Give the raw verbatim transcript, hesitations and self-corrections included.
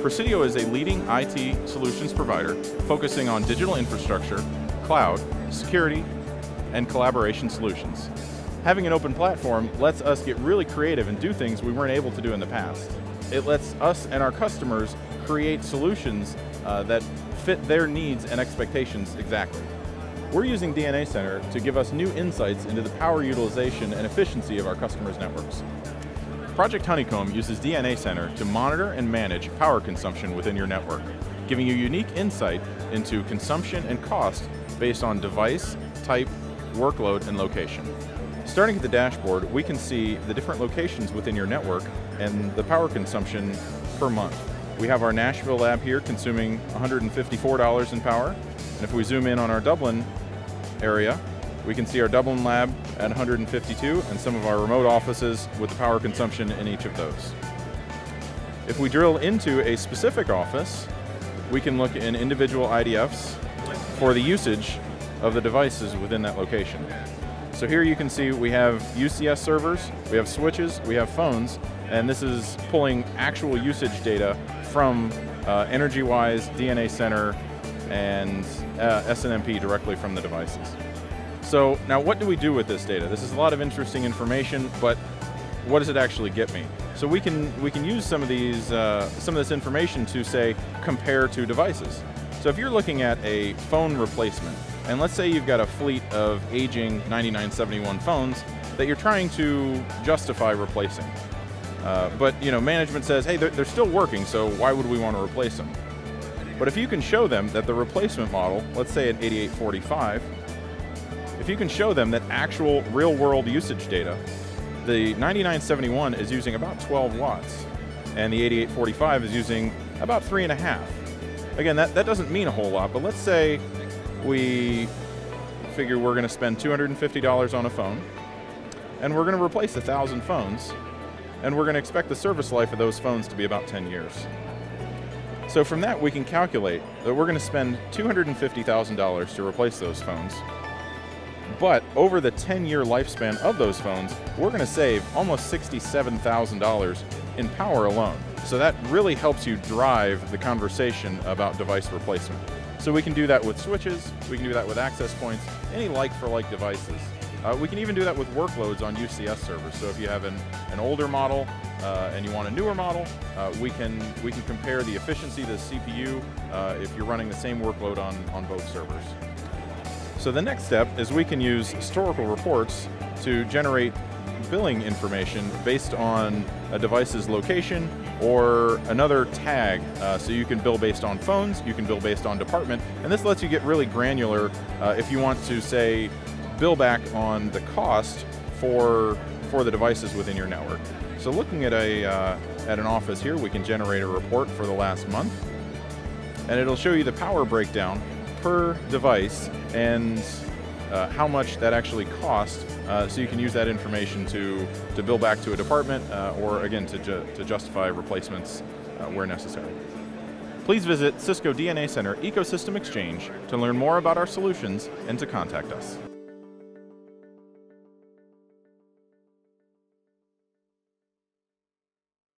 Presidio is a leading I T solutions provider focusing on digital infrastructure, cloud, security, and collaboration solutions. Having an open platform lets us get really creative and do things we weren't able to do in the past. It lets us and our customers create solutions uh, that fit their needs and expectations exactly. We're using D N A Center to give us new insights into the power utilization and efficiency of our customers' networks. Project Honeycomb uses D N A Center to monitor and manage power consumption within your network, giving you unique insight into consumption and cost based on device, type, workload, and location. Starting at the dashboard, we can see the different locations within your network and the power consumption per month. We have our Nashville lab here consuming one hundred fifty-four dollars in power, and if we zoom in on our Dublin area, we can see our Dublin lab at one hundred fifty-two and some of our remote offices with the power consumption in each of those. If we drill into a specific office, we can look in individual I D Fs for the usage of the devices within that location. So here you can see we have U C S servers, we have switches, we have phones, and this is pulling actual usage data from uh, EnergyWise, D N A Center, and uh, S N M P directly from the devices. So now what do we do with this data? This is a lot of interesting information, but what does it actually get me? So we can, we can use some of, these, uh, some of this information to, say, compare to devices. So if you're looking at a phone replacement, and let's say you've got a fleet of aging ninety-nine seventy-one phones that you're trying to justify replacing. Uh, but you know, management says, hey, they're, they're still working, so why would we want to replace them? But if you can show them that the replacement model, let's say at eighty-eight forty-five, if you can show them that actual real-world usage data, the ninety-nine seventy-one is using about twelve watts, and the eighty-eight forty-five is using about three and a half. Again, that, that doesn't mean a whole lot, but let's say we figure we're going to spend two hundred fifty dollars on a phone, and we're going to replace one thousand phones, and we're going to expect the service life of those phones to be about ten years. So from that, we can calculate that we're going to spend two hundred fifty thousand dollars to replace those phones, but over the ten-year lifespan of those phones, we're going to save almost sixty-seven thousand dollars in power alone. So that really helps you drive the conversation about device replacement. So we can do that with switches, we can do that with access points, any like-for-like devices. Uh, we can even do that with workloads on U C S servers. So if you have an, an older model uh, and you want a newer model, uh, we can we can compare the efficiency of the C P U uh, if you're running the same workload on, on both servers. So the next step is we can use historical reports to generate billing information based on a device's location or another tag. Uh, so you can bill based on phones, you can bill based on department, and this lets you get really granular uh, if you want to, say, bill back on the cost for, for the devices within your network. So looking at, a, uh, at an office here, we can generate a report for the last month, and it'll show you the power breakdown per device and uh, how much that actually costs, uh, so you can use that information to, to bill back to a department uh, or, again, to, ju to justify replacements uh, where necessary. Please visit Cisco D N A Center Ecosystem Exchange to learn more about our solutions and to contact us.